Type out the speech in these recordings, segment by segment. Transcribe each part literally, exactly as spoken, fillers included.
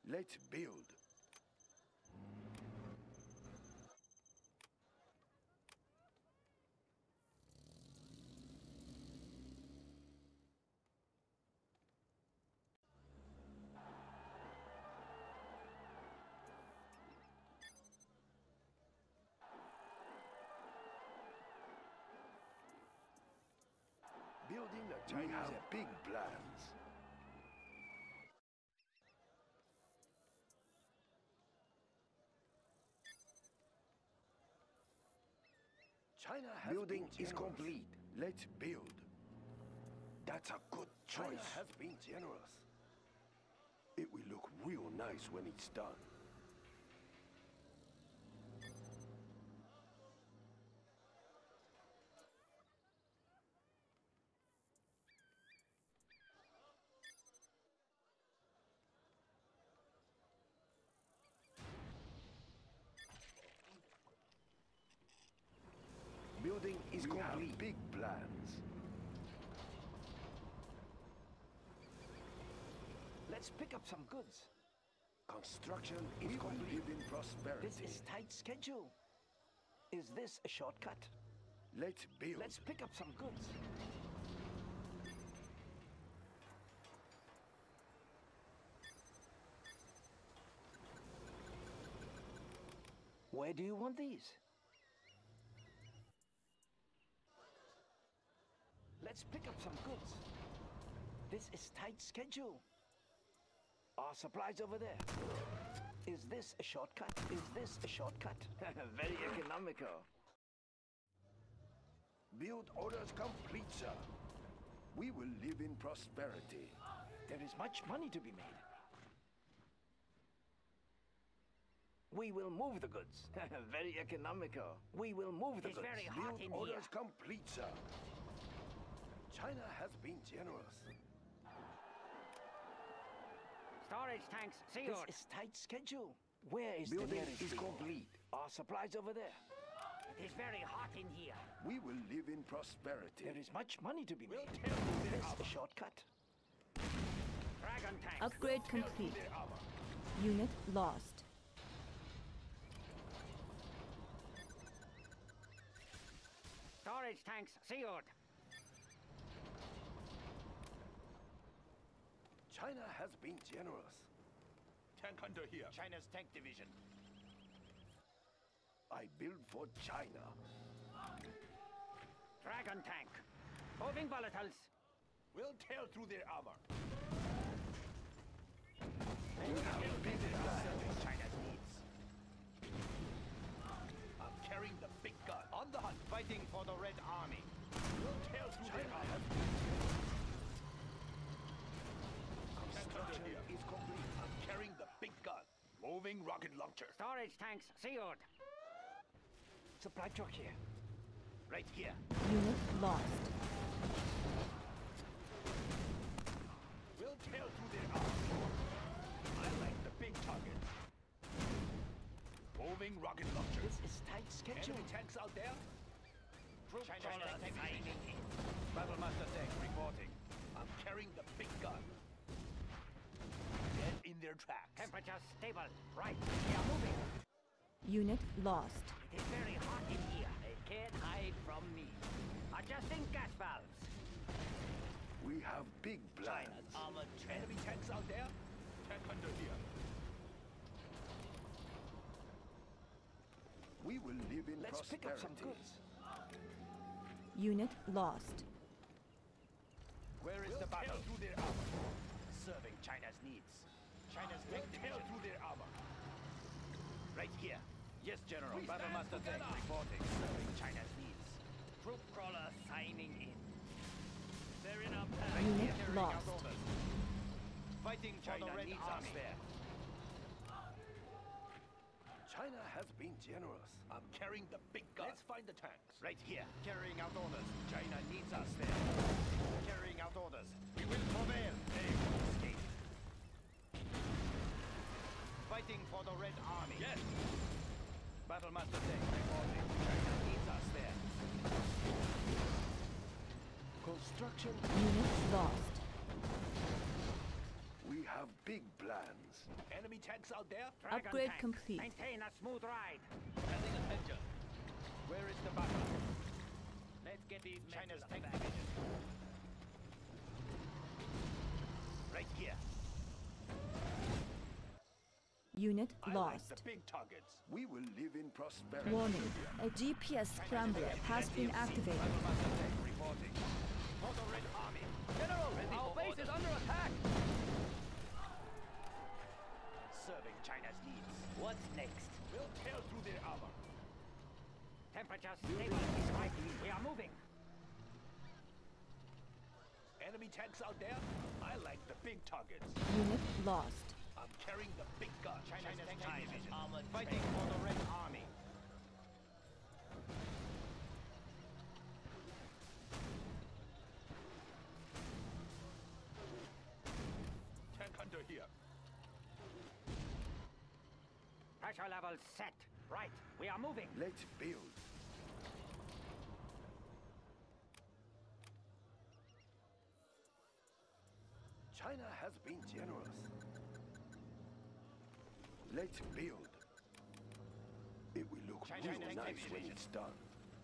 Let's build. Building a Chinese have big plans. China has building is complete. Let's build. That's a good choice. China has been generous. It will look real nice when it's done. Building is we complete. Have big plans. Let's pick up some goods. Construction is we complete. Live in prosperity. This is tight schedule. Is this a shortcut? Let's build. Let's pick up some goods. Where do you want these? Let's pick up some goods. This is tight schedule. Our supplies over there. Is this a shortcut? Is this a shortcut? Very economical. Build orders complete, sir. We will live in prosperity. There is much money to be made. We will move the goods. Very economical. We will move the it's goods. It's very hot Build in orders here. complete, sir. China has been generous. Storage tanks sealed. This is tight schedule. Where is Building the nearest is depot? complete. Our supplies over there. It is very hot in here. We will live in prosperity. There is much money to be made. We'll is this a shortcut? Dragon tanks. Upgrade complete. Unit lost. Storage tanks sealed. China has been generous. Tank hunter here. China's tank division. I build for China. Dragon tank. Moving volatiles. We'll tear through their armor. You have big plans. China's needs. I'm carrying the big gun. On the hunt, fighting for the Red Army. We'll tear through China their armor. Construction is complete. I'm carrying the big gun. Moving rocket launcher. Storage tanks sealed. Supply truck here. Right here. Unit lost. We'll tear through their armor. I like the big targets. Moving rocket launcher. This is tight schedule. Enemy tanks out there? Troop China's crawler tank activating. division. Battlemaster tank reporting. I'm carrying the big gun. Dead in their tracks. Temperature stable. Right. We are moving. Unit lost. It is very hot in here. They can't hide from me. Adjusting gas valves. We have big plans. China's armored enemy tanks out there? Tank hunter here. We will live in Let's prosperity. pick up some goods. Unit lost. Where is We'll the battle? tear through their armor. Serving China's needs. China's We'll tank tear division. through their armor. Right here. Yes, General. We stand Battlemaster tank together. reporting. Serving China's needs. Troop crawler signing in. They're in our Right path. Unit here, carrying out lost. orders. Fighting for China the Red needs Army. us there. China has been generous. I'm carrying the big gun. Let's find the tanks. Right here. Carrying out orders. China needs us there. Carrying out orders. We will prevail. They will escape. Fighting for the Red Army. Yes. Battlemaster tank reporting. China needs us there. Construction. Unit lost. We have have big plans. Enemy tanks out there? Dragon Upgrade tank. complete. Maintain a smooth ride. Paying attention. Where is the battle? Let's get these China's men tank to the back. division. Right here. Unit I like lost. the big targets. We will live in prosperity. Warning. A G P S scrambler has been activated. Battle Master tank reporting. For the Red Army. General, ready Our for base orders. is under attack. Serving China's needs. What's next? We'll tear through their armor. Temperature stable. Right. We are moving. Enemy tanks out there? I like the big targets. Unit lost. I'm carrying the big gun. China's, China's tank tank division. armored Fighting train. for the Red Army. Tank hunter here. Pressure level set. Right. We are moving. Let's build. China has been generous. Let's build. It will look China- real China- nice China- when it's done.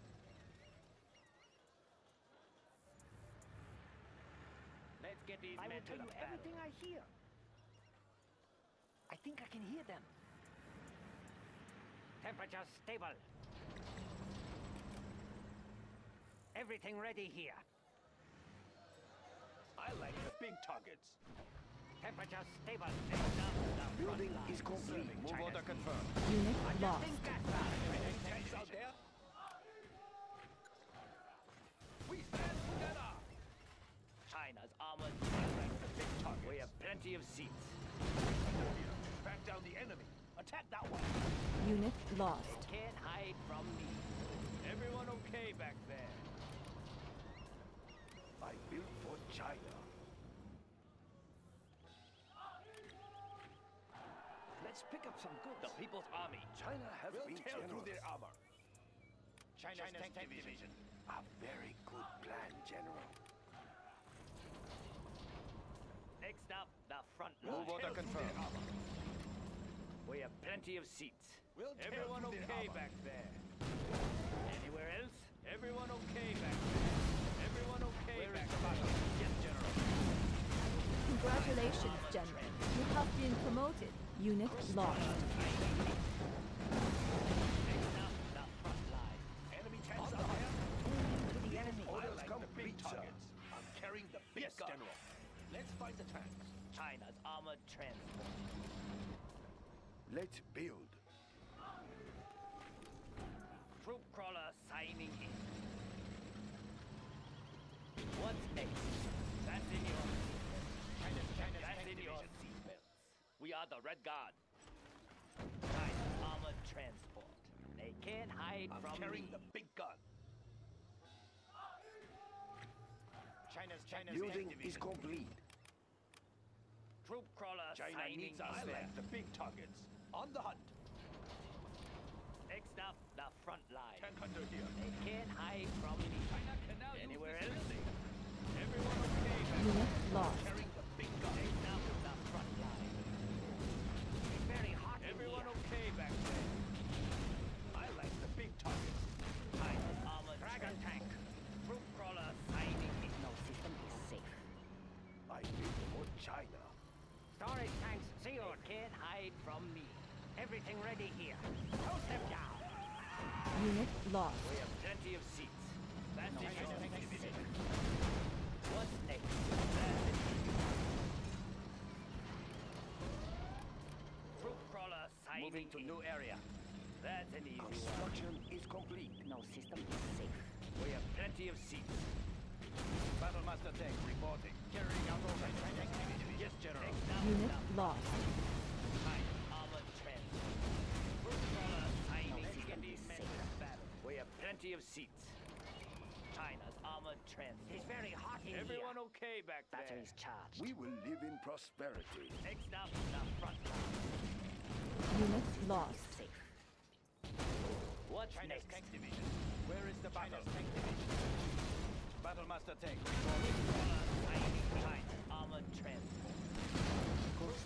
Let's get these I men will to tell the you battle. everything I hear. I think I can hear them. Temperature stable. Everything ready here. I like the big targets. Temperature stable. Next up, the front Building line. is complete. Move order confirmed. Unit Adjusting lost. gas valve. Tanks out there? We stand together. China's armored I like the big targets. We have plenty of seats. Back down the enemy. Attack that one. Unit lost. Can't hide from me. Everyone okay back there? I built for China. Let's pick up some goods. The People's Army. China has We'll been tear through generous. their armor. China's, tank, division. A very good plan, General. Next up, the front Move line. order confirmed. We have plenty of seats. We'll tear Everyone through their okay armor. back there? Anywhere else? Everyone okay back there? Everyone okay Where back is the there? battle? Yes, General. Congratulations, General. You have been promoted. Unit lost. Next up, the front line. Enemy tanks out there? To the enemy. I Orders like the big complete, sir. targets. I'm carrying the big Yes, gun. General. Let's fight the tanks. China's armored transport. Let's build. Troop crawler signing in. What's next? That's in your China's, China's That's tank in your division. seatbelts. We are the Red Guard. China's armored transport. They can't hide I'm from carrying me. the big gun. China's, China's Building tank is division. complete. Troop crawler China signing needs us. I in. like the big targets. On the hunt. Next up, the front line. Tank hunter here. They can't hide from me. China can now Anywhere use this else? building. Everyone okay back Unit lost. carrying the big gun. Next up, the front line. It's very hot in Everyone here. okay back there? I like the big targets. China's armored dragon tank. Troop crawler signing in. No system is safe. I built for China. Storage tanks sealed. Can't hide from me. Everything ready here. Toast them down. Unit lost. We have plenty of seats. That's No, in your China's tank division. What's next? That's in Troop crawler signing Moving to in. new area. That's an easy one. Construction is complete. No system is safe. We have plenty of seats. Battle Master tank reporting. Carrying out orders. China's tank division. Yes, General. Next up, Unit the lost. China armored transport. Troop crawler signing system in. These is men safe. to battle. We have plenty of seats. China's armored transport. It's very hot in Everyone here. okay back there? Batteries charged. We will live in prosperity. Next up, the front line. Unit lost. Safe. What's China's next? tank division. Where is the battle? Tank division. Battle Master tank. Crawler signing China's armored transport.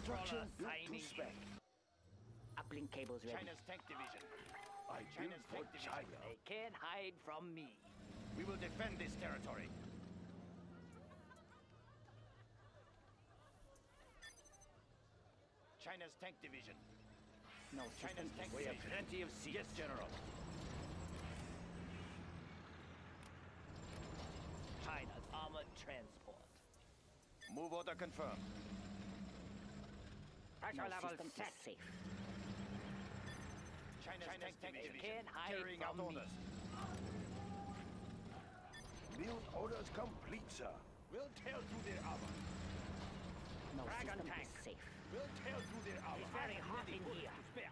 Uplink cables ready. China's tank division. I build China's for tank division. China. They can't hide from me. We will defend this territory. China's tank division. No China's system tank is we have safe. plenty of seats. Yes, General. China's armored transport. Move order confirmed. Pressure No level system set. is safe. China's, China's tank, tank division. can't hide Carrying out from me. orders. Build orders complete, sir. We'll tear through their armor. No Dragon system tank. is safe. We'll tear through their armor. It's very hot in here. To spare.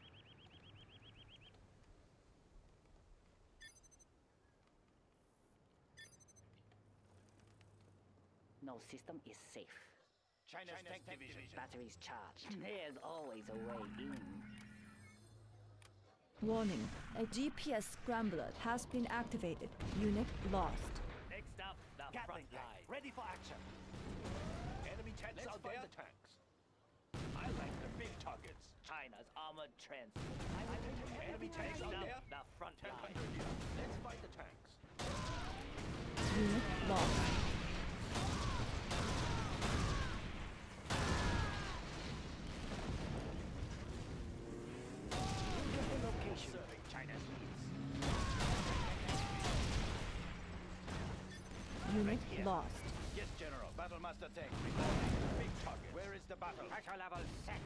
No system is safe. China's, China's tank, tank division. division. Batteries charged. There's always a way in. Warning. A G P S scrambler has been activated. Unit lost. Next up, the Gatling front tank, line. ready for action. Enemy tanks Let's out fight there. the tanks. I like the big targets. China's armored transport. Enemy tanks Next out up, there. the front Tank line. under here. Let's fight the tanks. Unit lost. Location. Serving China's needs. Unit here. lost. Yes, General. Battlemaster tank. Reporting. Big target. Where is the battle? Pressure level set.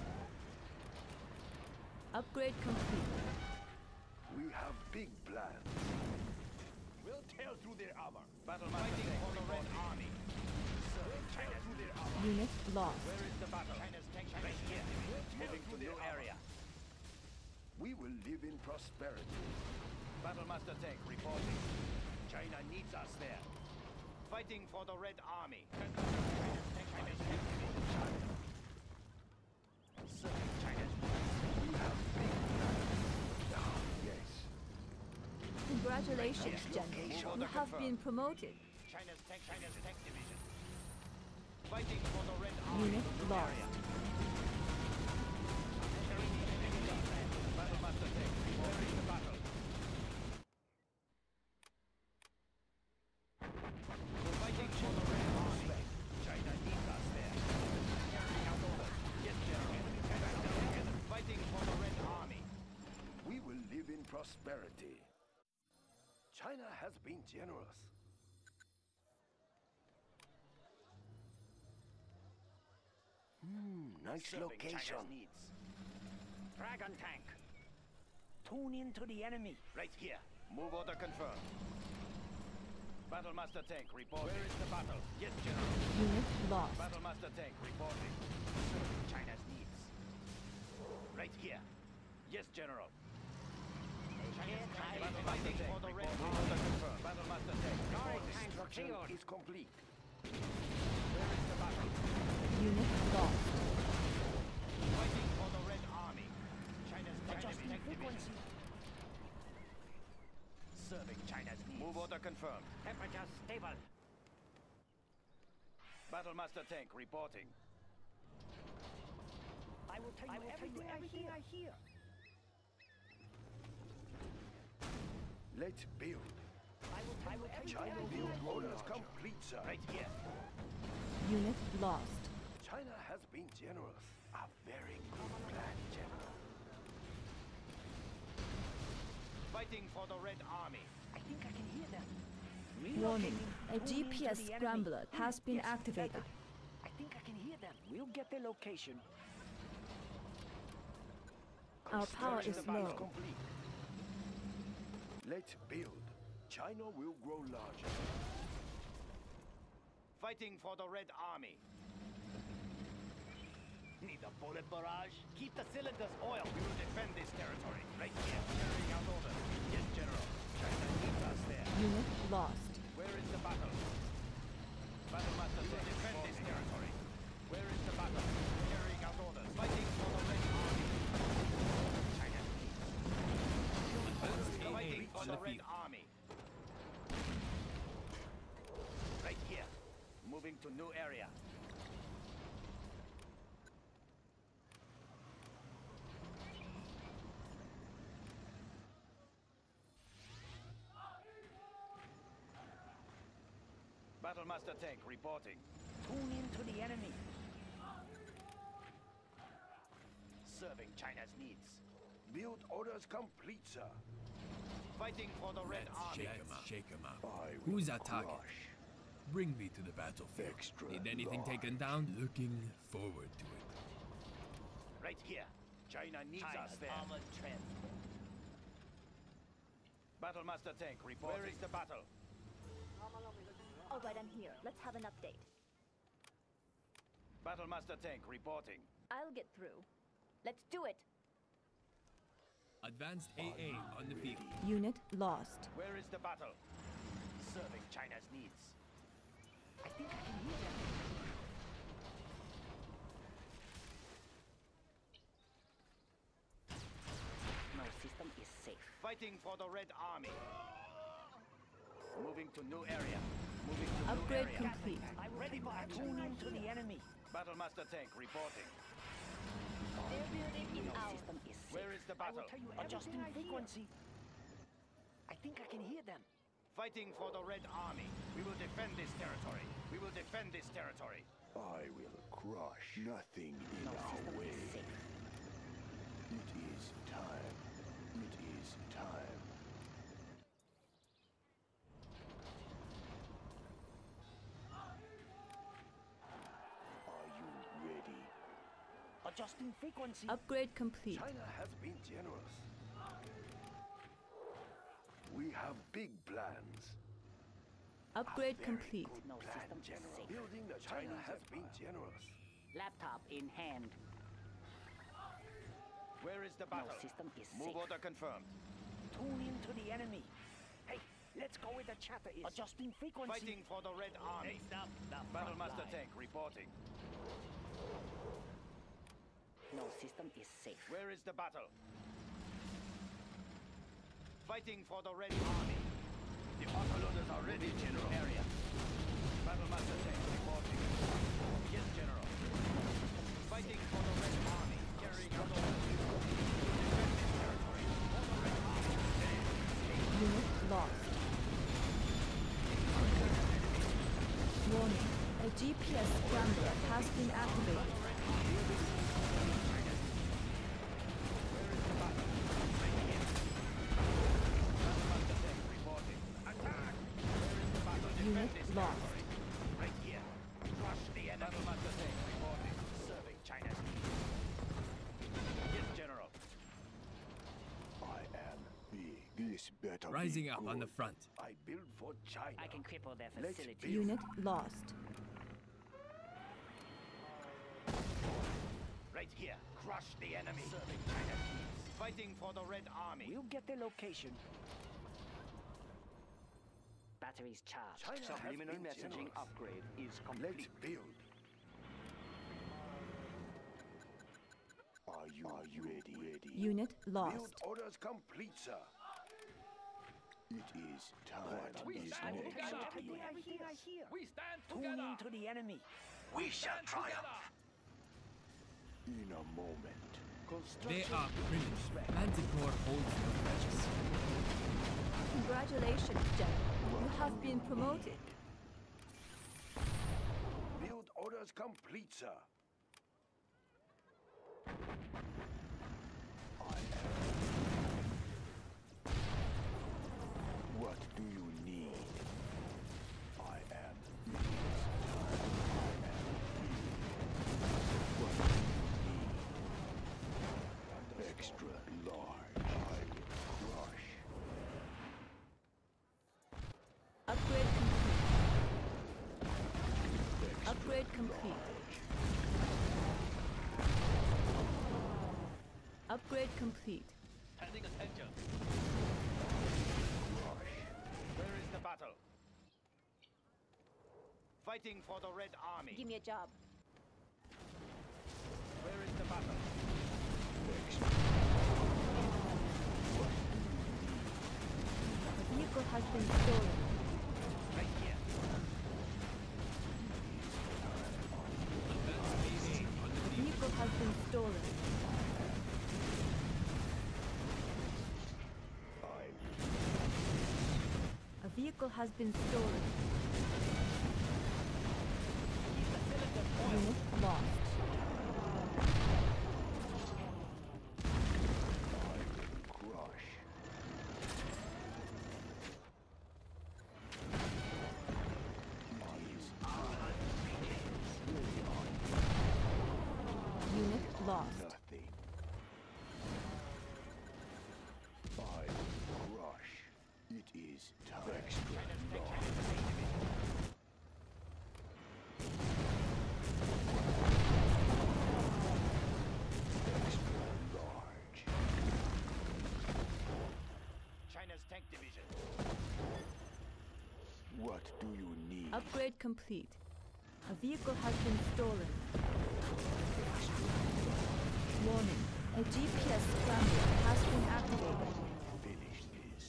Upgrade complete. We have big plans. We'll tear through their armor. Battlemaster tank. For the Red Army. We'll tear through their armor. Unit lost. Where is the battle? China's tank. Right here. Moving to new area. We will live in prosperity. Battlemaster tank reporting. China needs us there. Fighting for the Red Army. China's tank. China's tank division. Serving China's We have big plans. Ah, yes. Congratulations, General. Move You order have confirmed. been promoted. China's tank. China's tank division. Fighting for the Red Army. Unit New lost. area. Battlemaster tank. Where is the battle? Fighting for the Red Army. China needs us there. Carrying out orders. Yes, General. Fighting for the Red Army. We will live in prosperity. China has been generous. Hmm, nice Serving location. China's needs. Dragon tank. Tune in to the enemy. Right here. Move order confirmed. Battlemaster tank reporting. Where is the battle? Yes, General. Unit lost. Battlemaster tank reporting. Serving China's needs. Right here. Yes, General. Can't hide from Fighting me. for the Red Army. Order confirmed. Battlemaster tank reporting. Construction Field. is complete. Where is the battle? Unit lost. Fighting for the Red Army. China's Adjusting tank division. frequency. Serving China's needs. Move order confirmed. Temperature stable. Battlemaster tank reporting. I will tell you, I will tell everything, you everything I hear. Let's build. I will tell you everything China I build hear. orders complete, sir. Right here. Unit lost. China has been generous. A very good plan, General. Fighting for the Red Army. I think I can hear them. Warning. A Relocating. G Tune P into S the enemy. scrambler has been Yes, activated. that's it. I think I can hear them. We'll get their location. Our power is Construction low. complete. Let's build. China will grow larger. Fighting for the Red Army. Need a bullet barrage? Keep the cylinders oiled. We will defend this territory. Right here. Carrying out orders. Yes, General. China needs us there. Unit lost. Where is the battle? Battlemaster will defend this territory. Where is the battle? Carrying out orders. Fighting for the Red Army. China needs. Fighting for the Red Army. Right here. Moving to new area. Battle Master tank reporting. Tune in to the enemy. Serving China's needs. Build orders complete, sir. Fighting for the Red Army. Shake 'em up. Shake 'em up. I will Who's our target? crush. Bring me to the battlefield. Extra Need anything large. taken down? Looking forward to it. Right here. China needs us China's there. armored transport. Battle Master tank reporting. Where is the battle? All right, I'm here. Let's have an update. Battle Master tank reporting. I'll get through. Let's do it. Advanced A A on the field. Unit lost. Where is the battle? Serving China's needs. I think I can hear them. No system is safe. Fighting for the Red Army. Moving to new area. Moving to Upgrade new area. complete. I'm ready for action. Tune in to the enemy. Battle Master tank reporting. Their building is No ours. system is safe. Where is the I will battle? tell you adjusting everything I hear. frequency. I think I can hear them. Fighting for the Red Army. We will defend this territory. We will defend this territory. I will crush nothing in No our system way. is safe. It is time. It is time. Are you ready? Adjusting frequency. Upgrade complete. China has been generous. We have big plans. Upgrade Very complete. good No plan, system is General. safe. Building the China has been generous. Laptop in hand. Where is the No battle? system is Move safe. order confirmed. Tune in to the enemy. Hey, let's go where the chatter is. Adjusting frequency. Fighting for the Red Army. Next up, the Battle front Master line. tank reporting. No system is safe. Where is the battle? Fighting for the Red Army. The autoloaders are ready, General. Area. Battle Master tank reporting. Yes, General. Fighting for the Red Army. Carrying out orders. Defend this territory. For the Red Army. Unit lost. Warning. A G P S scrambler has been activated. Where is the battle? Right here. Battle Master tank reporting. Attack! Where is the battle? Defend Unit this lost. territory. Right here. Crush the enemy. Battle Master tank reporting. Serving China's needs. Yes, General. I am big. This better be Rising up on the good. front. I build for China. I can cripple their Let's facility. build. Unit lost. Right here. Crush the enemy. Serving China's needs. Fighting for the Red Army. We'll get their location. Batteries charged. China Subliminal has been messaging generous. upgrade is Let's complete. build. Are you, are you ready? ready? Unit Build lost. orders complete, sir. It is time. We is stand next. together. Everything I hear, I hear. We stand Tune together. in to the enemy. We shall triumph. In a moment. They are brilliant. Manticore holds the matches. Congratulations, General. You have been promoted. Build orders complete, sir. I am. What do you need? I am. It is time. I am. What do you need? Extra large. I will crush. Upgrade complete. Upgrade complete. Upgrade complete. Standing attention. Where is the battle? Fighting for the Red Army. Give me a job. Where is the battle? The vehicle has been stolen. Right here. Advanced A A on the The field. vehicle has been stolen. A vehicle has been stolen. Unit lost. Crush. Unit lost. Nothing. I will crush. It is time. Extra large. China's tank division. What do you need? Upgrade complete. A vehicle has been stolen. Warning. A G P S scrambler has been activated. Finish this.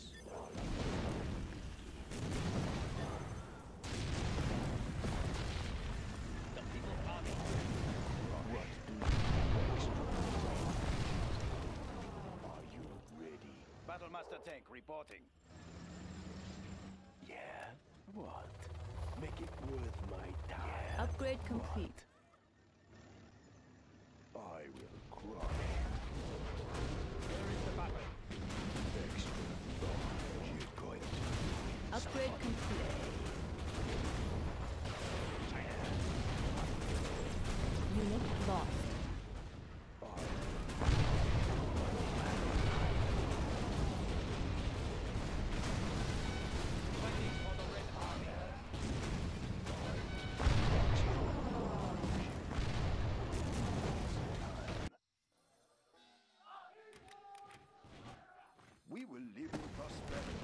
The People's Army. What do you extra? Are you ready? Battlemaster tank reporting. Yeah? What? Make it worth my time. Upgrade complete. I will crush. Where is the battle? Extra large. You're going to Upgrade complete. Unit lost. Fighting for the Red Army. We will live in prosperity.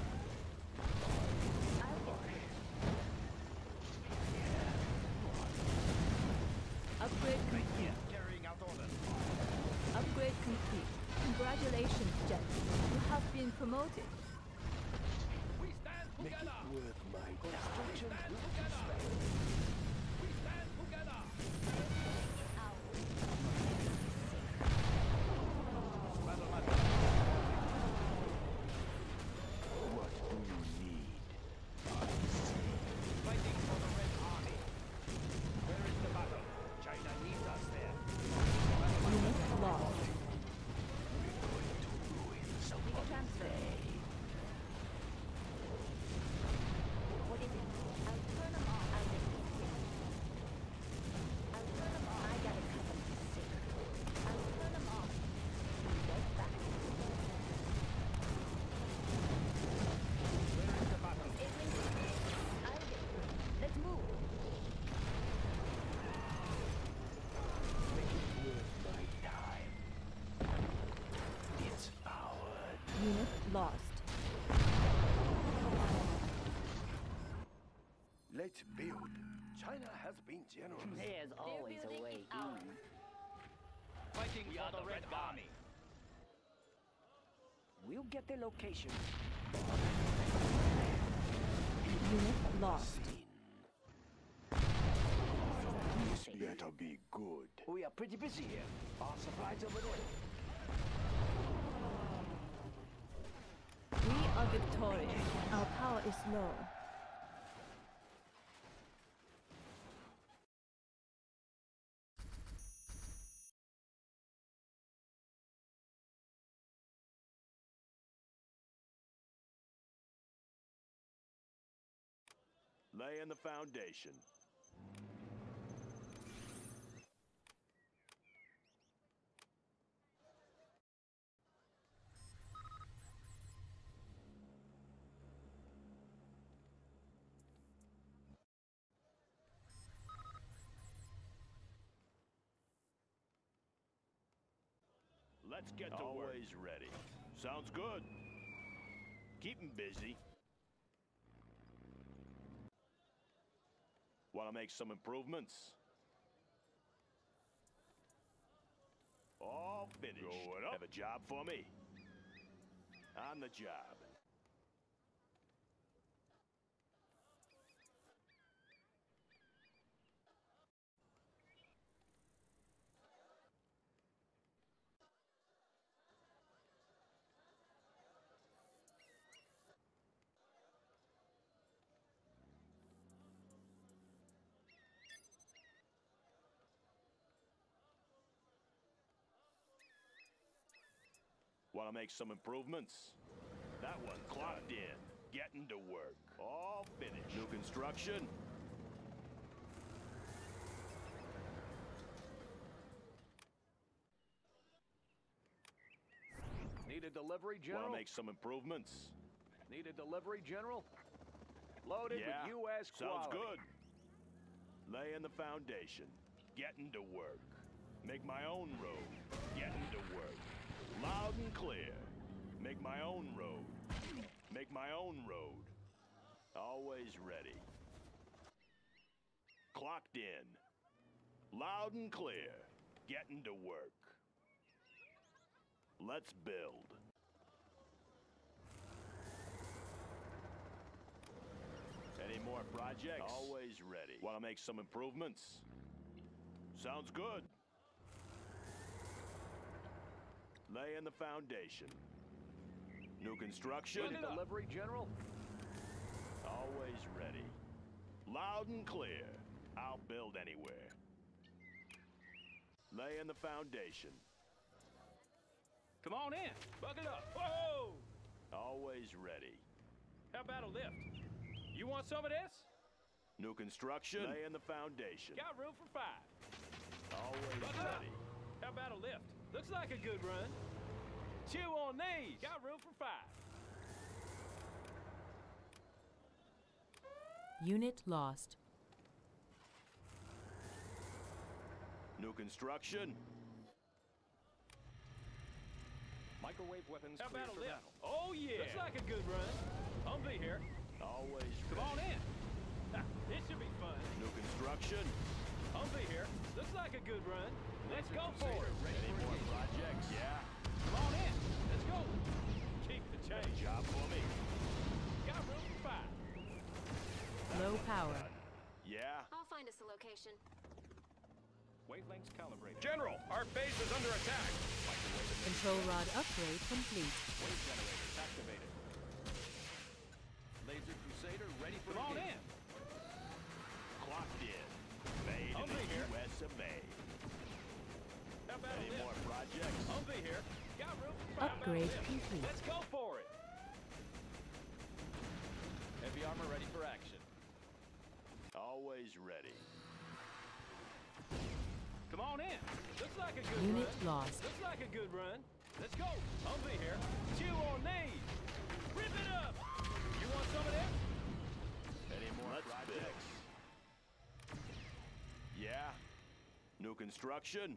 Upgrade complete. Carrying out orders. Upgrade complete. Congratulations, Jet. You have been promoted. We stand Make it together. worth my time. We stand together. We stand together. Battlemaster. What do you need? Fighting for the Red Army. Where is the battle? China needs us there. Unit lost. What is it? I'll turn them off. I'll make this quick. I'll turn them off. I gotta cut them sick. I'll turn them off. Right back. Where is the battle? It's in I'll get it. Let's move. Make it worth my time. It's ours. Unit lost. Let's build. China has been generous. There's always a building way is ours. in. Fighting We for are the the Red Red Guard. Army. We'll get the location. Unit lost. This better be good. We are pretty busy here. Our supplies over there. We are victorious. Our power is low. Laying the foundation. Let's get to work. Always ready. Sounds good. Keep 'em busy. Want to make some improvements? All finished. Going up. Have a job for me? On the job. Want to make some improvements? That one clocked in. Getting to work. All finished. New construction. Need a delivery, General? Want to make some improvements? Need a delivery, General? Loaded Yeah, with U S sounds quality. good. Laying the foundation. Getting to work. Make my own road. Getting to work. Loud and clear. Make my own road. Make my own road. Always ready. Clocked in. Loud and clear. Getting to work. Let's build. Any more projects? Always ready. Want to make some improvements? Sounds good. Laying the foundation. New construction. Need a delivery, General? Always ready. Loud and clear. I'll build anywhere. Laying the foundation. Come on in. Buckle up. Whoa! Always ready. How about a lift? You want some of this? New construction. Laying the foundation. Got room for five. Always Buckle up. ready. How about a lift? Looks like a good run. Chew on these. Got room for five. Unit lost. New construction. Microwave weapons. How about a lift? Oh yeah. Looks like a good run. Humvee here. Always Come ready. on in. Ah, this should be fun. New construction. Humvee here. Looks like a good run. Let's go for it. Any more projects? Yeah. Come on in. Let's go. Keep the Got a change. job for me. Got room for five. Low power. Yeah. I'll find us a location. Wavelengths calibrated. General, our base is under attack. Control rod upgrade complete. Wave generators activated. Laser Crusader ready for Come on engagement. in. Clocked in. Made in Humvee the here. U S of A. How about Any a lift? more projects? Humvee here. Got room for five. Upgrade How about a lift? complete. Let's go for it. Heavy armor ready for action. Always ready. Come on in. Looks like a good Unit run. lost. Looks like a good run. Let's go. Humvee here. Chew on these. Rip it up. You want some of this? Any more projects? Yeah. New construction.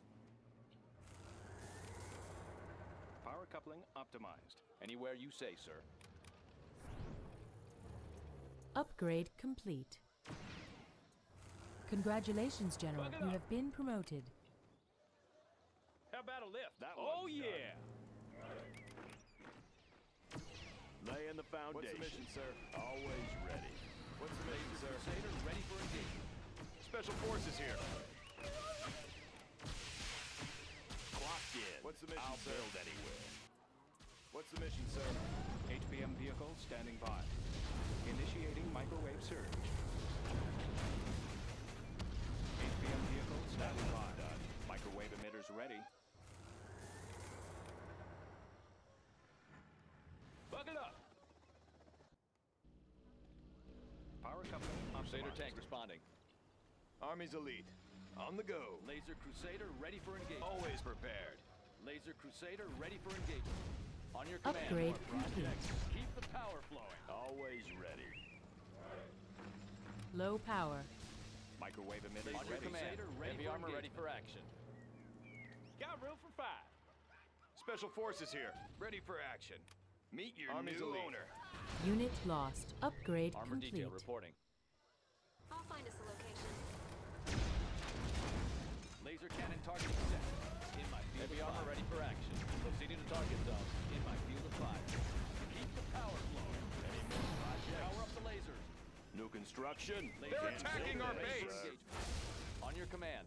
Power coupling optimized. Anywhere you say, sir. Upgrade complete. Congratulations, General. Plug it You up. have been promoted. How about a lift? That oh, one's yeah. Laying the foundation. What's the mission, sir? Always ready. What's the mission, sir? Crusader ready for engagement. Special forces here. Clocked in. What's the mission, I'll sir? build anywhere. What's the mission, sir? H P M vehicle standing by. Initiating microwave surge. H P M vehicle standing by. Microwave emitters ready. Buckle up. Power coupling Crusader tank responding. Army's elite. On the go. Laser Crusader ready for engagement. Always prepared. Laser Crusader ready for engagement. On your command. Upgrade more projects. complete. Keep the power flowing. Always ready. Low power. Microwave emitters On your ready. command. Crusader ready Heavy for armor ready engagement. for action. Got room for five. Special forces here. Ready for action. Meet your Army's new elite. owner. Unit lost. Upgrade Armor complete. detail reporting. I'll find us a location. Laser cannon target set. In my field Heavy of armor fire. ready for action. Proceeding to target zone. In my field of fire. Keep the power flowing. Any more projects? Power up the lasers. New construction. Laser They're cannon attacking ready our for base. engagement. On your command.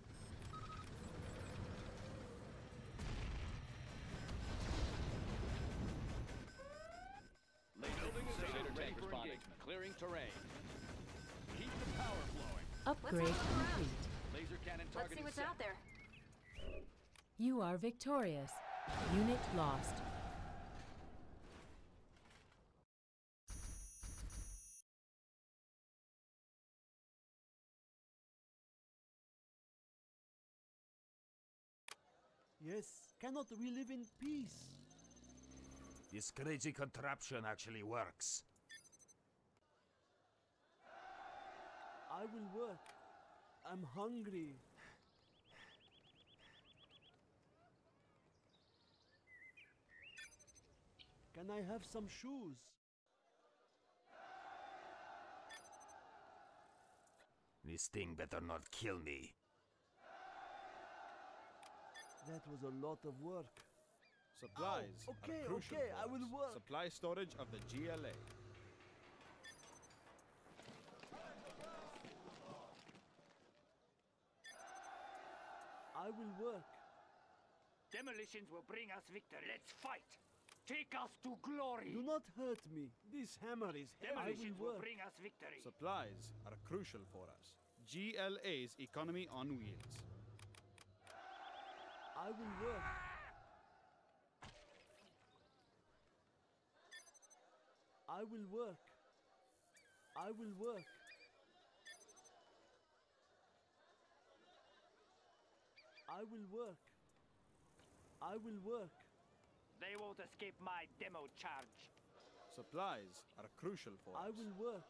Laser Crusader tank responding. Clearing terrain. Keep the power flowing. Upgrade Let's look around. complete. Laser cannon Let's targeting see what's set. out there. You are victorious. Unit lost. Yes, cannot we live in peace? This crazy contraption actually works. I will work. I'm hungry. Can I have some shoes? This thing better not kill me. That was a lot of work. Supplies Oh, okay, are crucial okay, for I will us. work. Supply storage of the G L A. I will work. Demolitions will bring us victory. Let's fight. Take us to glory. Do not hurt me. This hammer is heavy. I Demolitions will will work. bring us victory. Supplies are crucial for us. G L A's economy on wheels. I will work. I will work. I will work. I will work. I will work. They won't escape my demo charge. Supplies are crucial for I us. will work.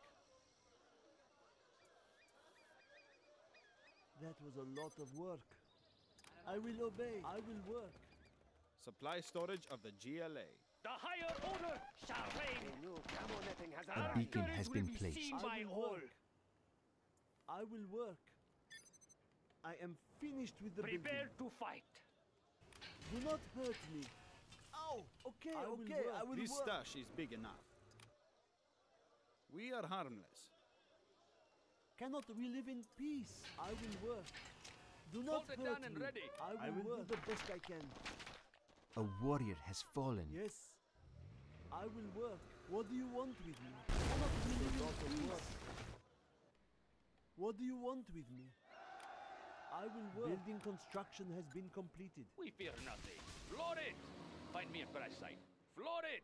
That was a lot of work. I will obey. I will work. Supply storage of the G L A. The higher order shall reign. A new camo netting has A arrived. beacon has will been be placed. seen I by will all. work. I will work. I am finished with the Prepare building. to fight. Do not hurt me. Ow! Okay, I will okay, work. I will This work. stash is big enough. We are harmless. Cannot we live in peace? I will work. Do not Hold it hurt down and me. ready. I will, I will work. do the best I can. A warrior has fallen. Yes. I will work. What do you want with me? Cannot we live in peace? What do you want with me? I will work. Building construction has been completed. We fear nothing. Floor it. Find me a crash site. Floor it.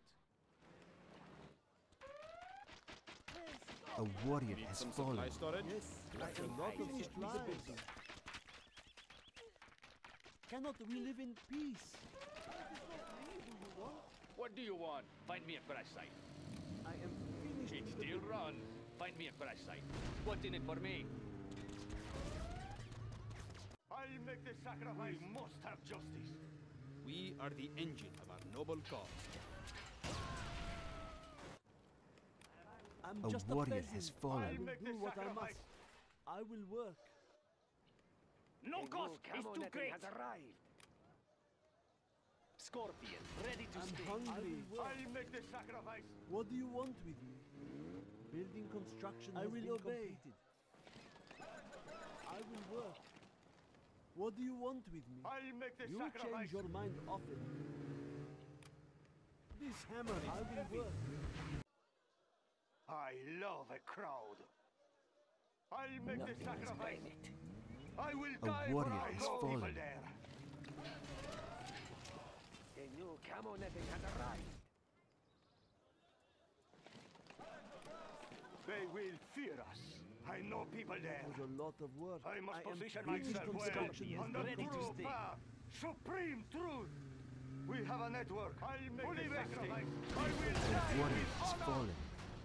A warrior Need has some fallen. supply storage? Yes, I am Electric not lights. finished with the building. Cannot we live in peace? What do you want? Find me a crash site. I am finished It's with the still building. run. Find me a crash site. What's in it for me? I'll make the sacrifice. We must have justice. We are the engine of our noble cause. I'm A just warrior a peasant. has fallen. I I'll will make do the what I sacrifice. must. I will work. No A cost new is camo too netting great. has arrived. Scorpion, ready to I'm sting. hungry. I'll make the sacrifice. What do you want with me? Building construction I has will been obey. completed. I will work. What do you want with me? I'll make the you sacrifice. change your mind often. This hammer is I will heavy. work. I love a crowd. I'll make Nothing the will sacrifice. explain it. I will A die warrior for our has people fallen. there. A new camo netting has arrived. They will fear us. I know people there. It was a lot of work. I must am position finished myself well construction has on been the ready to true stay. path. Supreme truth. We have a network. I'll make Fully the sacrifice. I will A die warrior with has honor. fallen.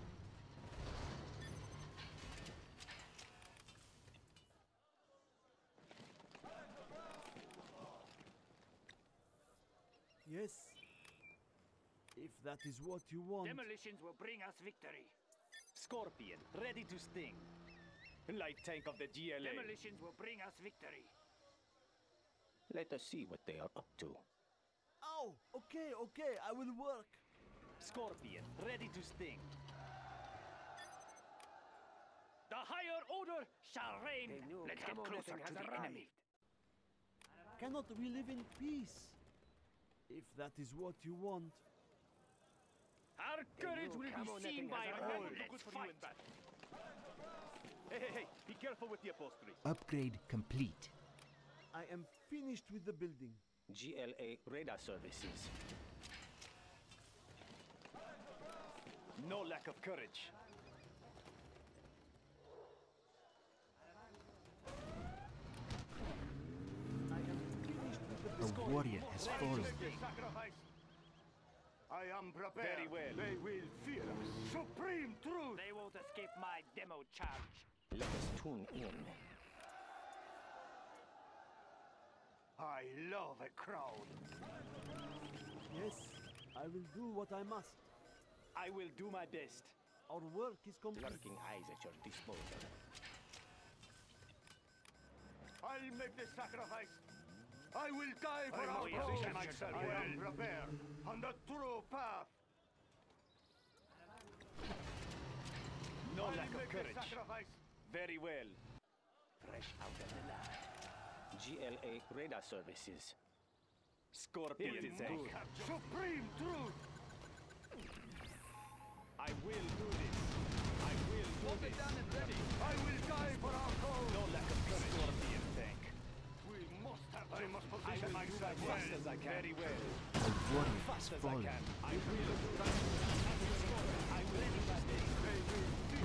Yes. If that is what you want. Demolitions will bring us victory. Scorpion, ready to sting. Light tank of the G L A. Demolitions will bring us victory. Let us see what they are up to. Oh, okay, okay, I will work. Scorpion, ready to sting. The higher order shall reign. A new Let's get camo closer netting to has the arrived. enemy. Cannot we live in peace? If that is what you want. Our courage new will camo be seen netting by has all. arrived. Let's fight. Hey, hey, hey. Be careful with the upholstery. Upgrade complete. I am finished with the building. G L A radar services. No lack of courage. A warrior has fallen. I am prepared. Very well. They will fear us. Supreme truth! They won't escape my demo charge. Let us tune in. I love a crowd. Yes, I will do what I must. I will do my best. Our work is complete. Lurking eyes at your disposal. I'll make the sacrifice. I will die for I our will cause. position myself I well. am prepared on the true path. No I'll lack of make the courage. sacrifice. Very well. Fresh out of the lab. G L A radar services. Scorpion It tank. must have supreme truth. I will do this. I will do this. Done and ready. I will die for our cause. No lack of courage. Scorpion tank. We must have. I must I position will do myself that well. fast as I can. Very well. A warrior has Fast as I fallen. can. I will do that. I will do that. They will fear.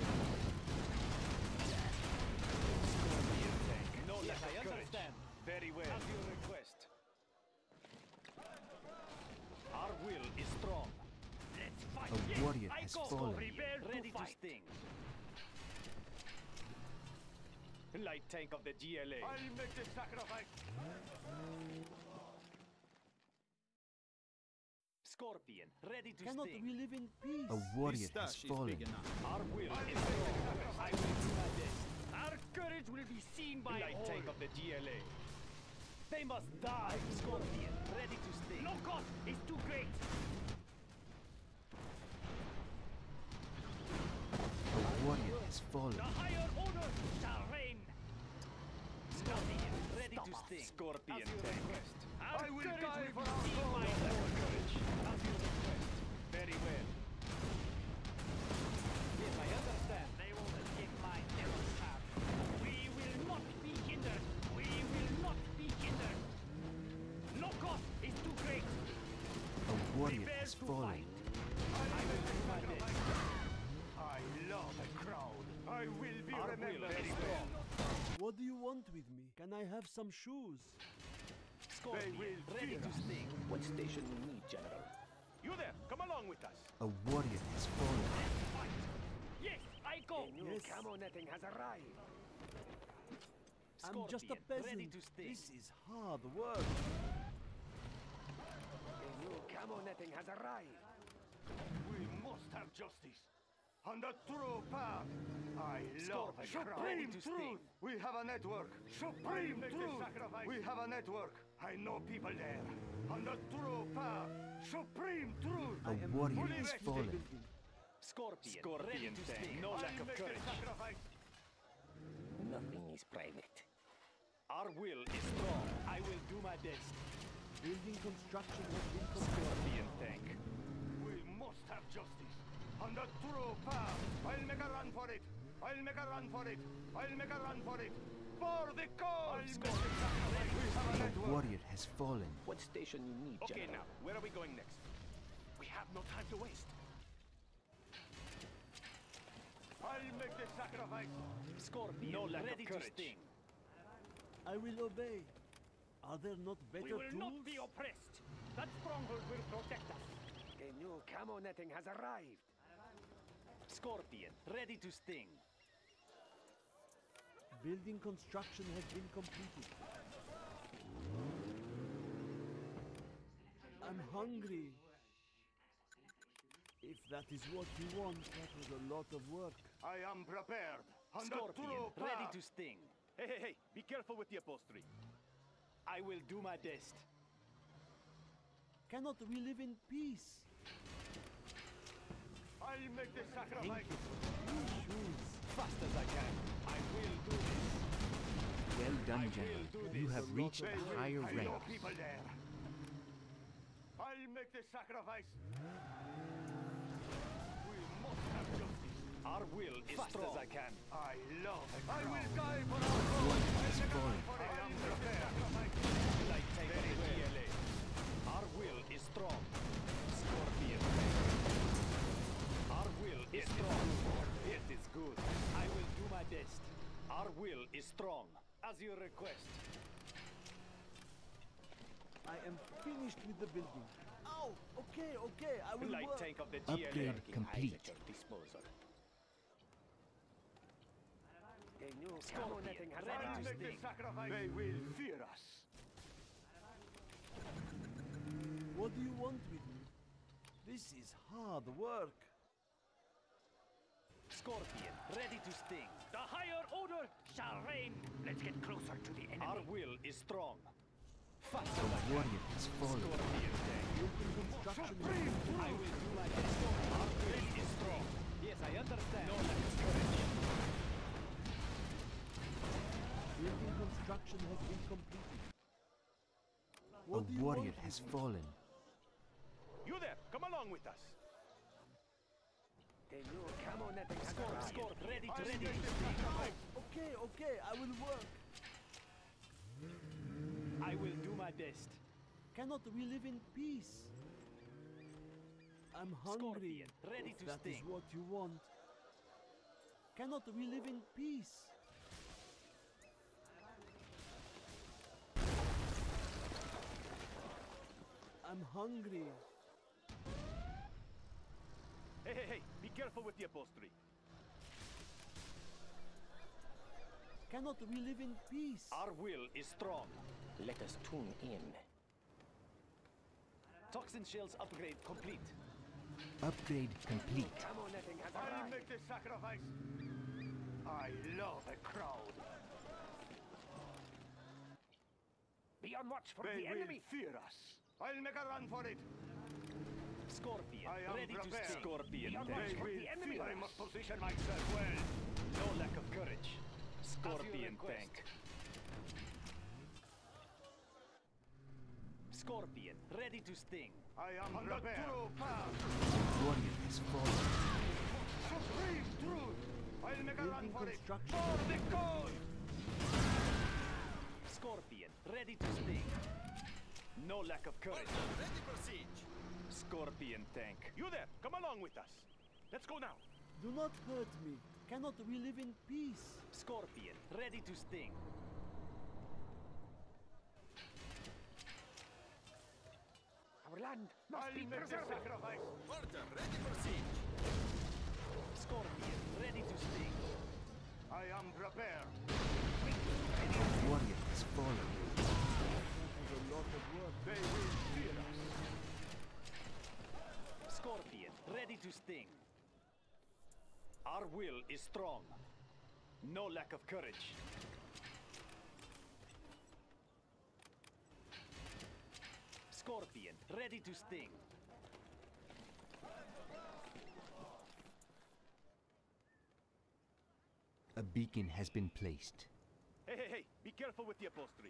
Scorpion tank. No Yes, lack I of courage. understand. Very well. As you request. Our will is strong. Let's fight. A Yes, warrior I has go. fallen. Prepare Ready to to fight. sting. Light tank of the G L A. I'll make the sacrifice. Scorpion, ready to Cannot sting. we live in peace? A warrior This has stash is fallen. big enough. Our will is strong. I will do my best. Our courage will be seen by Light all. tank of the G L A. They must die. Scorpion, ready to sting. No cost is too great. A warrior has fallen. The higher order shall reign. Scorpion, ready Stop to us. sting. Scorpion As you tank. request. I Our will courage die will for our be seen cause. by No lack all. of courage. As you request. Very well. Yes, I understand. They won't escape my devil trap. We will not be hindered. We will not be hindered. No cost is too great. A warrior Prepare has to fallen. fight. I will do my best. I love a crowd. I will be Our will remembered. very strong. What do you want with me? Can I have some shoes? Scorpion, will ready fear to us. sting. What station you need, General? You there, come along with us. A warrior has fallen. Yes, I go. New Yes. camo netting has arrived. I'm just a Scorpion, peasant. ready to sting. This is hard work. A new camo netting has arrived. We must have justice. On the true path. I love a Scorpion, crowd. ready to Supreme sting. truth. We have a network. Supreme truth. We have a network. I know people there. On the true path. Supreme truth. I A am warrior fully has ready. fallen. Building. Scorpion, Scorpion ready to tank. sting. No I'll lack of make the courage. sacrifice. Nothing is private. Our will is strong. I will do my best. Building construction has been completed. Scorpion tank. We must have justice. On the true path. I'll make a run for it. I'll make a run for it. I'll make a run for it. For the cause. I'll make the sacrifice. We have a A network. warrior has fallen. What station you need, Okay, General? now, where are we going next? We have no time to waste. I'll make the sacrifice. Scorpion, No lack of ready to courage. sting. I will obey. Are there not better We will tools? not be oppressed. That stronghold will protect us. A new camo netting has arrived. Scorpion, ready to sting. Building construction has been completed. I'm hungry. If that is what you want, that was a lot of work. I am prepared. On the Scorpion, true ready path. to sting. Hey, hey, hey, be careful with the upholstery. I will do my best. Cannot we live in peace? I'll make the Thank sacrifice. you for new shoes. Fast as I can. I will do this. Well I done, will General. do You this. have reached They a will- higher I rank. know people there. I'll make the sacrifice. We must have justice. Our will is Fast strong. as I can. I love it. I will die for our cause. Warrior has fallen. I am prepared. Light tank of the G L A. As you request. I am finished with the building. Oh, okay, okay, I will Light work. tank of the G L A. Upgrade complete. At your disposal. A new Scorpion, camo netting has ready to arrived. sting. They will fear us. What do you want with me? This is hard work. Scorpion, ready to sting. The higher order shall reign. Let's get closer to the enemy. Our will is strong. Faster A like warrior has fallen. Scorpion tank. Building construction. I will do my best. Our will is strong. Yes, I understand. No lack of courage. Building construction has been completed. A What do you warrior want has with me? fallen. You there, come along with us. The new camo netting has Scorp, arrived. Scorp, ready to I ready. will make Okay, okay, I will work. I will do my best. Cannot we live in peace? I'm hungry. Scorpion, ready if to that is sting. what you want. Cannot we live in peace? I'm hungry. Hey, hey, hey, be careful with the upholstery. Cannot we live in peace? Our will is strong. Let us tune in. Toxin shells upgrade complete. Upgrade complete. Camo netting has I'll arrived. make the sacrifice. I love a crowd. Be on watch for They the will enemy. fear us. I'll make a run for it. Scorpion, I am ready prepared. to sting. Scorpion Be on tank. watch They for will the enemy. fear. I must position myself well. No lack of courage. Scorpion request. tank. Scorpion, ready to sting. I am prepared. Warrior has fallen. Supreme truth. I'll make a run Building for it. construction. For the cause. Scorpion, ready to sting. No lack of courage. Ready for siege. Scorpion tank. You there, come along with us. Let's go now. Do not hurt me. Cannot we live in peace? Scorpion, ready to sting. Our land must I'll be make the preserved. sacrifice. Order, ready for siege. Scorpion, ready to sting. I am prepared. Warrior has fallen. That is a lot of work. They will fear us. Scorpion, ready to sting. Our will is strong. No lack of courage. Scorpion, ready to sting. A beacon has been placed. Hey, hey, hey, be careful with the upholstery.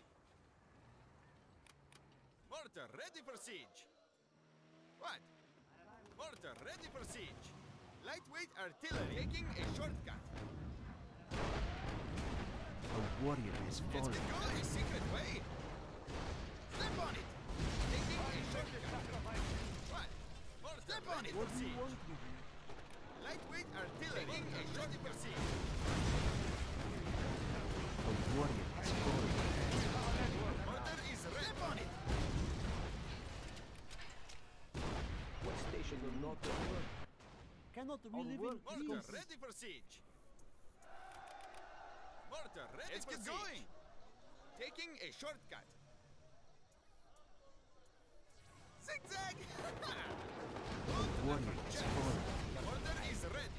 Mortar, ready for siege. What? Mortar, ready for siege. Lightweight artillery taking a shortcut. A warrior has Let's fallen. get going a secret way. Step on it. Taking a shortcut. What? Mortar, Step on it What for do you siege. want with me? Lightweight artillery taking a shortcut for siege. A warrior has fallen. Mortar is ready. Step on it. What station will not work? Cannot we live in Mortar, peace? ready for siege. Mortar, ready Let's for get siege. going. Taking a shortcut. Zigzag! Warrior has fallen. Mortar is ready.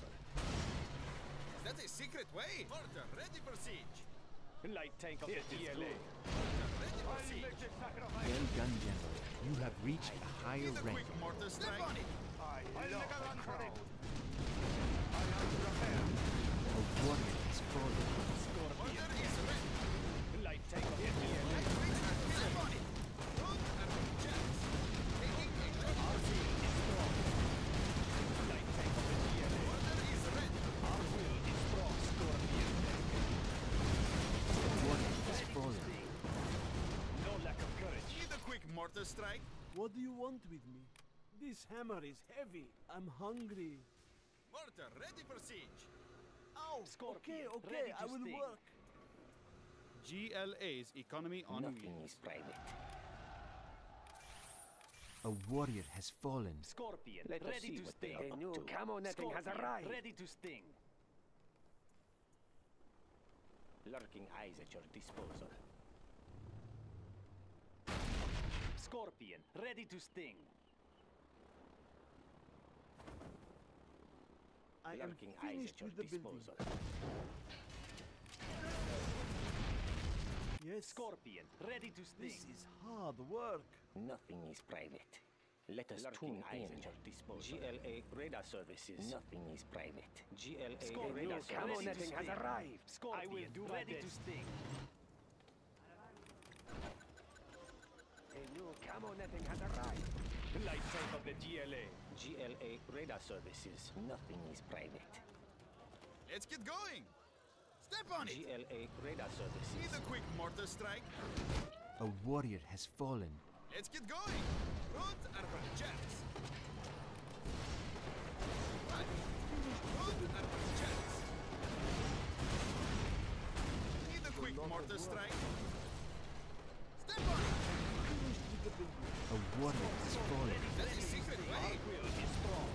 Is that a secret way? Mortar, ready for siege. Light tank of the G L A. Mortar, ready for I'll siege. make the sacrifice. Well done, General. You have reached a higher Need a rank. quick mortar strike. Step on it. I I'll make a run for it. I am prepared. A warrior has fallen. Mortar is ready. Light tank of the G L A. Lightweight artillery. Step on it. Road and jets. Taking a shortcut. Light tank of the G L A. Mortar is ready. Our will is strong. Scorpion tank. A warrior has Ready to fallen. sting. No lack of courage. Need a quick mortar strike. What do you want with me? This hammer is heavy. I'm hungry. Mortar, ready for siege. Ow! Scorpion, Okay, okay, ready to I will sting. work. G L A's economy on Nothing wheels. is private. A warrior has fallen. Scorpion, Let us ready see to what they sting. are A up new to. camo netting has Scorpion, arrived. ready to sting. Lurking eyes at your disposal. Scorpion, ready to sting. I am Lurking eyes finished at your with the building. disposal. Yes. Scorpion, ready to sting. This is hard work. Nothing is private. Let us Lurking tune eyes in. at your disposal. G L A radar services. Nothing is private. G L A Scorpion, radar ready Camo to netting has sting. arrived. Scorpion, I will do my ready to best. sting. A new camo netting has arrived. Light tank of the G L A. G L A radar services. Nothing is private. Let's get going. Step on G L A radar services. Need a quick mortar strike. A warrior has fallen. Let's get going. Roads are for jets. Right. Roads are for jets. Need a quick mortar strike. Step on it. A warrior has fallen. That's a secret way. Will is strong.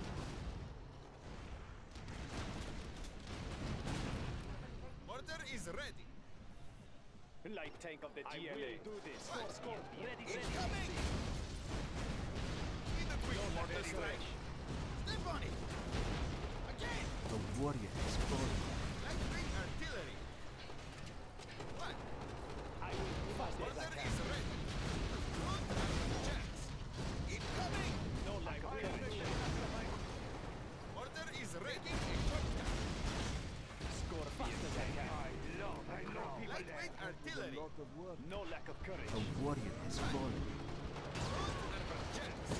Mortar is ready. Light tank of the I G L A. will do this. Right. Scorpion, ready, It's ready. coming. Need a quick mortar strike. Step on it. Again. A warrior has fallen. Lightweight artillery. What? I will do fast as I Mortar can. is ready. Roads are for jets. Incoming. No lack of courage. Mortar is ready. A shortcut. Scorpion, fast as I can. Lightweight artillery. A lot of work. No lack of courage. A warrior has fallen. Roads are for jets.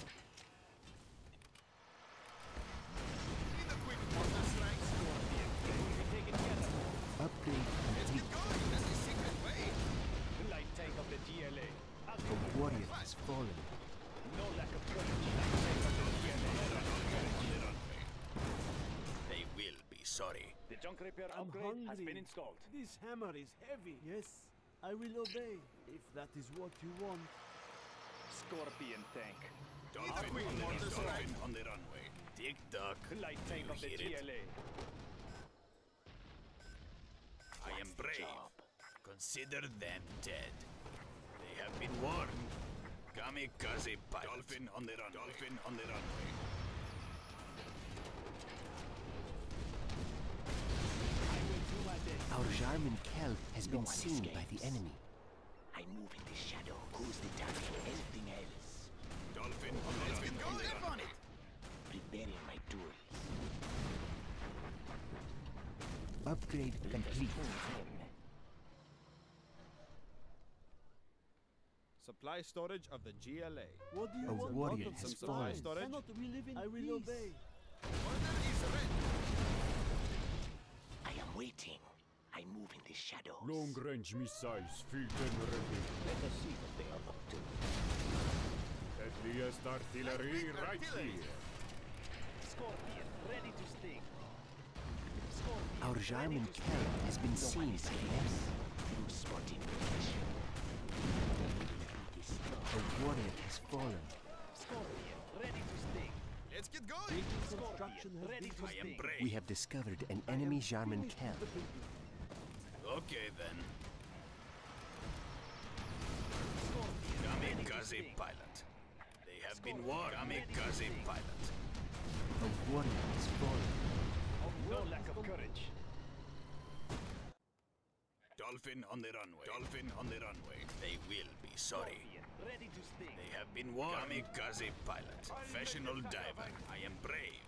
Need a quick mortar strike. We take it together. Upgrade Let's complete. get going. That's a secret way. Light tank of the G L A. A warrior has fallen. No lack of courage. Light tank of the G L A. They will be sorry. The junk repair I'm upgrade has hungry. been installed. This hammer is heavy. Yes, I will obey if that is what you want. Scorpion tank. Need a quick mortar strike. on the runway. Tick tock. Light tank You of the hear G it? L A. I am brave. Consider them dead. They have been warned. Kamikaze pilot. Dolphin on the runway. Dolphin on the runway. Our Jarman Kell has been one seen by the escapes. enemy. I move in the shadow. Who's the target? Anything else? Dolphin on the Let's get runway. going. Step on it. Preparing my tools. Upgrade Let us complete. tune in. Supply storage of the G L A. What do you A want? warrior Lot of has supplies. fallen. Storage. Cannot we live in I will peace? obey. Order is ready. I am waiting. I move in the shadows. Long-range missiles field and ready. Let us see what they are up to. Deadliest artillery Lightweight right artillery. here. Scorpion, ready to sting. Scorpion, Our ready Jarman to Kell sting. has been No seen one by the escapes. enemy. You spot information. Be destroyed. A warrior has fallen. Scorpion, ready to sting. Let's get going. Construction has ready been to I am sting. brave. We have discovered an enemy Jarman finished Kell. with the building. Okay then. Scorpion, ready to Kamikaze sting. pilot. They have been warned. Kamikaze pilot. A warrior has fallen. No lack of courage. Dolphin on the runway. Dolphin on the runway. They will be sorry. Scorpion, ready to sting. They have been warned. Kamikaze pilot. Professional diver. I am brave.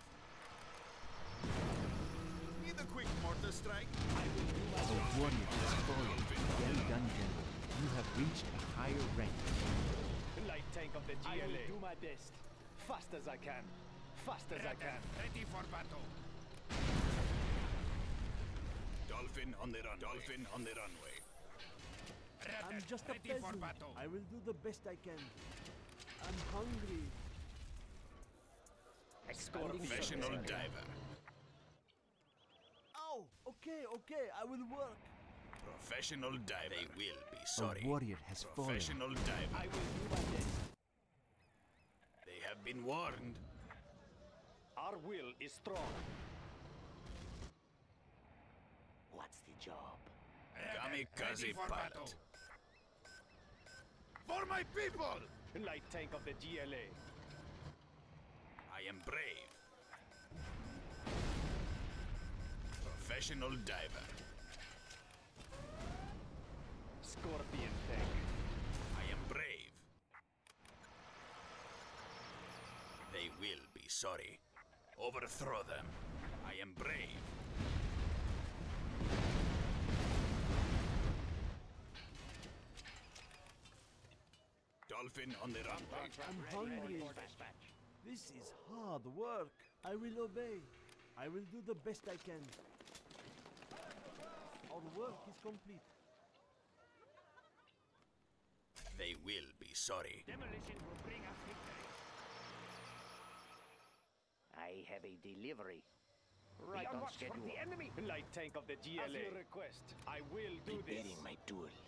Need a quick mortar strike. A warrior has fallen. Well done, General. You have reached a higher rank. Light tank of the I G L A. will do my best. Fast as I can. Fast as I can. Ready for battle. Dolphin on the runway. Dolphin on the runway. I'm just a peasant. I will do the best I can. I'm hungry. Professional diver. Ow! Okay, okay, I will work. Professional diver. They will be sorry. A warrior has Professional fallen. diver. I will do my best. They have been warned. Our will is strong. What's the job? Kamikaze pilot. For my people! Light tank of the G L A. I am brave. Professional diver. Scorpion tank. I am brave. They will be sorry. Overthrow them. I am brave. Dolphin on the runway. I'm hungry. This is hard work. I will obey. I will do the best I can. Our work is complete. They will be sorry. Demolition will bring us victory. I have a delivery. Right on schedule. The enemy. Light tank of the G L A. As you request, I will do Preparing this. my tools.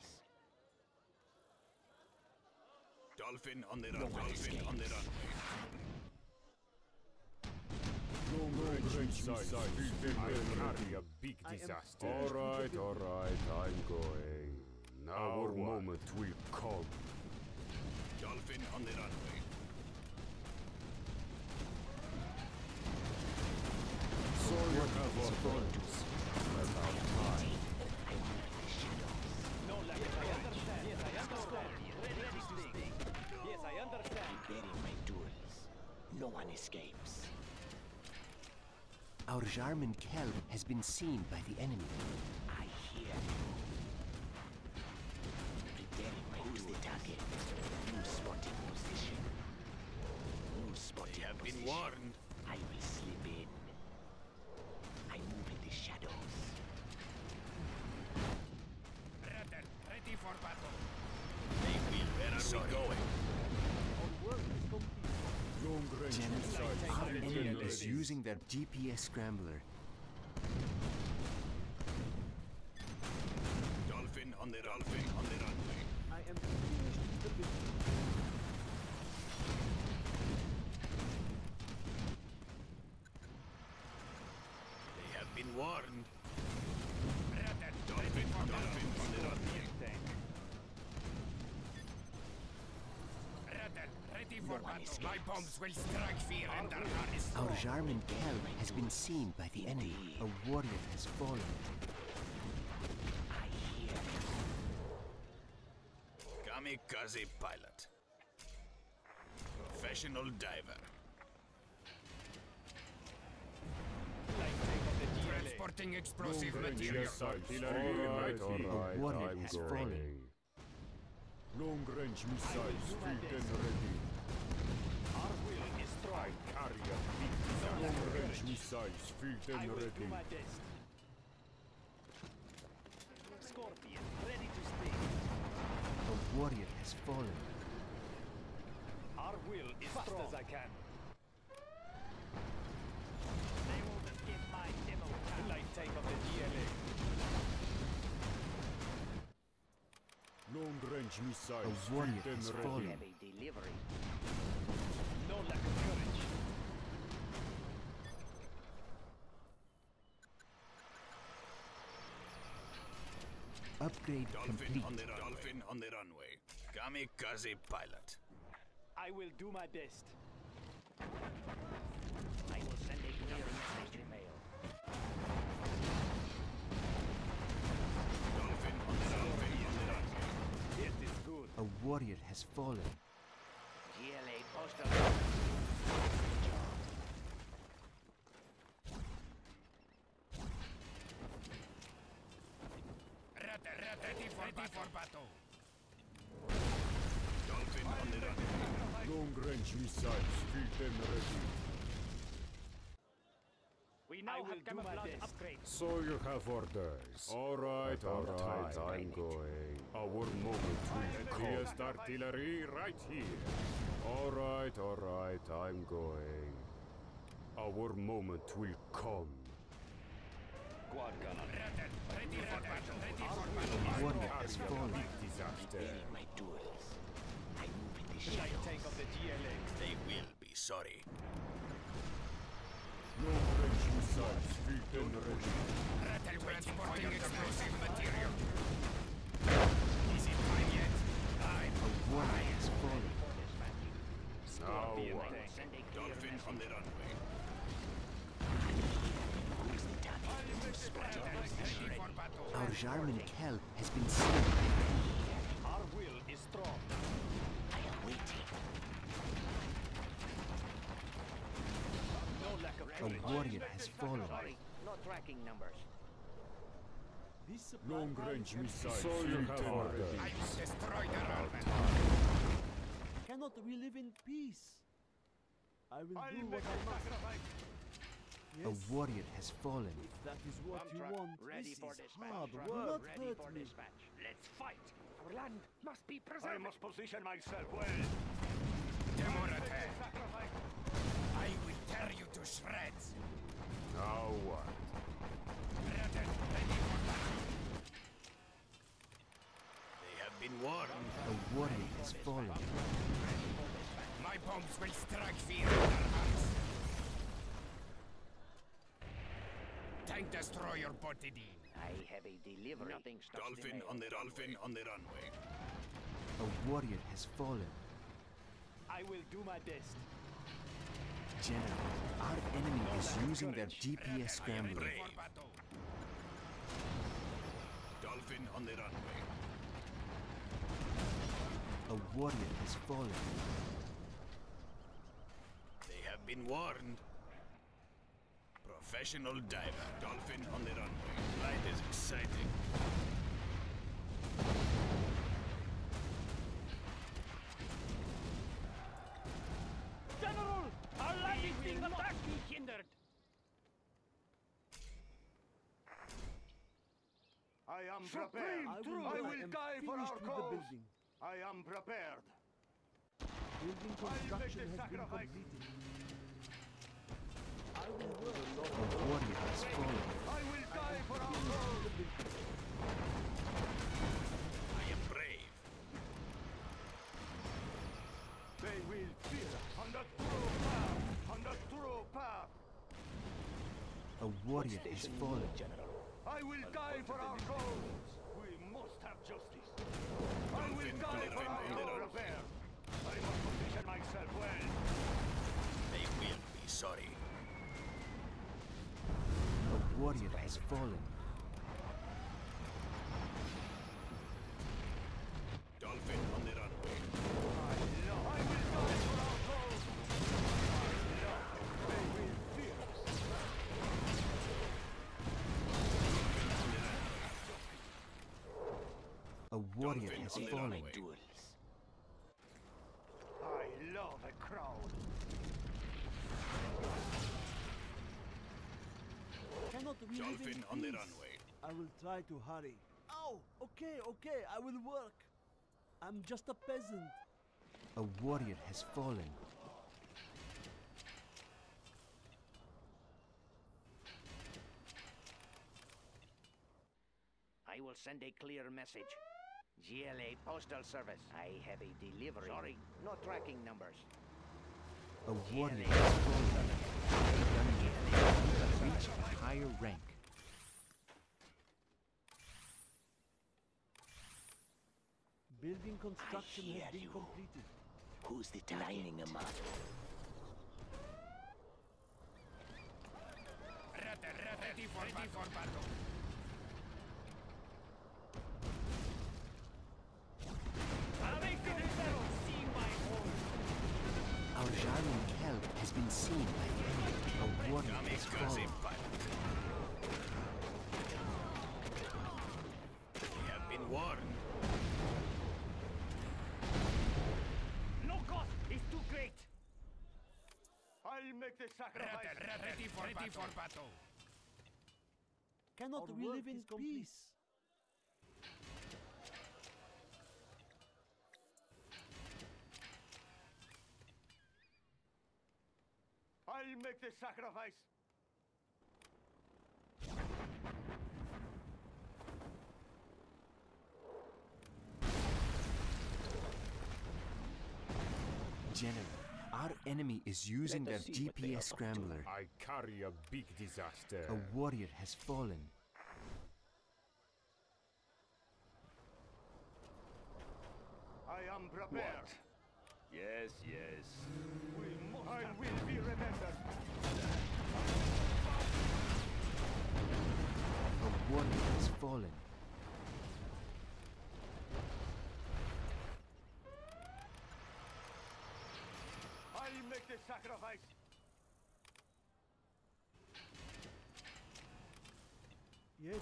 Dolphin on the run. Dolphin on the runway. Long-range missiles will carry a big disaster. All right, all right, I'm going. Now our moment will come. Dolphin on the runway. So you have our friends. About time. No lack of I understand. Yes, I understand. Ready to sting. Yes, I understand. Preparing my tools. No one escapes. Our Jarman Kell has been seen by the enemy. I hear you. Preparing my Who's tools. The target? New spotting position. New spotting They have position. been warned. I will slip in. I move in the shadows. Ready for battle. They will. Where are we going? Our work is complete. Long-range missiles Our will enemy ready. is using their G P S scrambler. Dolphin on the dolphin on the runway. I am finished with the business. They have been warned. Dolphin, dolphin on the runway. Ready for battle. My bombs will strike fear and harness. Our Jarman Kell has been seen by the enemy. A warrior has fallen. I hear you. Kamikaze pilot. Professional diver. Light tank of the G L A. Transporting explosive Long-range material. missiles. All right, all right, A warrior I'm has going. fallen. Long-range missiles filled and ready. Our will is strong. Carry a big disaster. Long-range missiles filled I and will do ready. my best. Scorpion, ready to sting. A warrior has fallen. Our will is fast strong. As I can. They won't escape my demo attack. Light tank of the G L A. Long-range missiles A warrior filled has and fallen. ready. Have a delivery. No lack of courage. Upgrade Dolphin complete. on the runway. Dolphin on the runway. Kamikaze pilot. I will do my best. I will send a clear message to mail. Dolphin on the runway. On the runway. It is good. A warrior has fallen. G L A postal. Ready for, ready for battle. Dolphin on the runway. Long-range missiles filled and ready. We now I will have do my camouflage best. upgrades. So you have orders. All right, all right, I'm going. Our moment will come. Here's artillery right here. All right, all right, I'm going. Our moment will come. quad gunner. Ready for battle. Ready for A warrior has fallen. My duels. I move in the Light shadows. tank of the G L A. They will be sorry. Long-range missiles fit and ready. Rattle transporting explosive material. Is it time yet? Time. A warrior has fallen. Now what? Dolphin on the runway. Ready for battle. Our Jarman Kell has been seen by the enemy. Our will is strong. I am waiting. No lack of A warrior has fallen. No tracking numbers. This supply Long-range line missiles can- fit and ready. I will destroy the Roman. Cannot we live in peace? I will do what I must. A Yes, warrior has fallen. if that is what you Truck, want, ready this for is dispatch. hard Truck, work. Do ready not for hurt me. dispatch. Let's fight. Our land must be I preserved. must position myself well. Demorate. Sacrifice. I will tear you to shreds. Now what? Rattle. Ready for battle. They have been warned. A warrior has fallen. My bombs will strike fear in their hearts. Tank destroyer potted in. I have a delivery. Nothing stops the Dolphin mail. on the dolphin on the runway. A warrior has fallen. I will do my best. General, our enemy is using their G P S I am scrambler. ready for battle. Dolphin on the runway. A warrior has fallen. They have been warned. Professional diver. Dolphin on the runway. Flight is exciting. General! Our land is being attacked! Be hindered! I am Supreme prepared. I will, I I will am die for finished our with the cause. building. I am prepared. Building I'll make construction the has been sacrifice. completed. I will work. A warrior has fallen. I will die for our cause. I am brave. They will fear on the true path. On the true path. A warrior has fallen. I will die for our cause. We must have justice. I will die for our cause. Prepared. I must position myself well. They will be sorry. A warrior has fallen. Dolphin on the runway. I will die for our cause. They will fear us. A warrior Dolphin has on the fallen. runway. I love a crowd. Cannot we live in Dolphin on the peace? runway. I will try to hurry. Oh, okay, okay, I will work. I'm just a peasant. A warrior has fallen. I will send a clear message. G L A Postal Service. I have a delivery. Sorry, no tracking numbers. A warrior has fallen. You have reached a higher rank. Building construction hear has been you. completed. Who's the target? Lining them up. Rattle, ready for ready for battle. Our Jarman Kell has been seen by the enemy. A warrior has fallen. They have been warned. No cost is too great! I'll make the sacrifice. Rattle, rattle, ready for ready for battle. Cannot Our we work live in is complete. peace? I'll make the sacrifice. General, our enemy is using Let their us see G what they P are S up to. scrambler. I carry a big disaster. A warrior has fallen. I am prepared. What? Yes, yes. We must I will be remembered. A warrior has fallen. I make the sacrifice. Yes.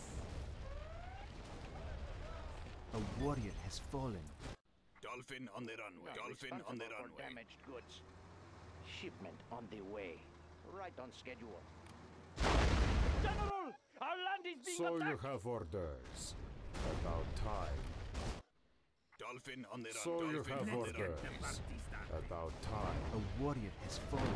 A warrior has fallen. Dolphin on the runway. Dolphin on the Responsible for runway. damaged goods. Shipment on the way. Right on schedule. General! Our land is being So you attacked! have orders. About time. Dolphin on the run. So you Dolphin have on the orders. run. About time. A warrior has fallen.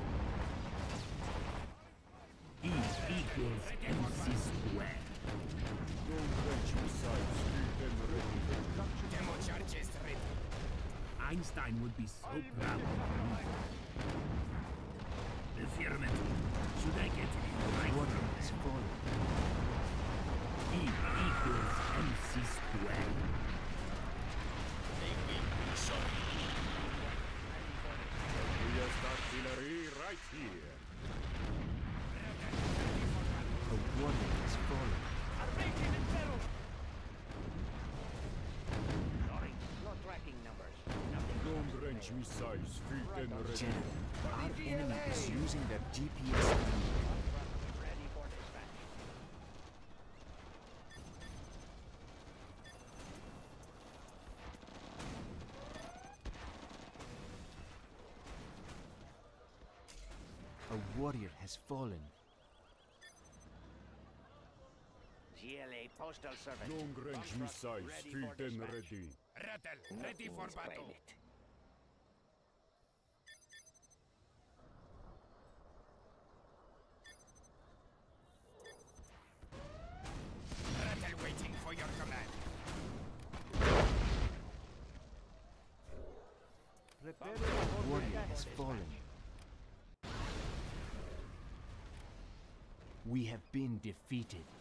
E equals M C squared. Don't quench missiles. Keep them ready. Demo charges ready. Einstein would be so proud of me. The firmament. Should I get it right? A warrior has fallen. E equals M C squared. Heaviest artillery right here. A warrior has fallen. Our base is in peril! Sorry, no tracking numbers. Nothing. Long range missiles. Keep them ready. General, our enemy is using their G P S scrambler. Ready for dispatch. A warrior has fallen. G L A Postal Service. Long range missiles. Ready Keep for them dispatch. ready. Rattle, ready for Nothing's battle. pilot. Rattle waiting for your command. Prepare A for warrior has fallen. We have been defeated.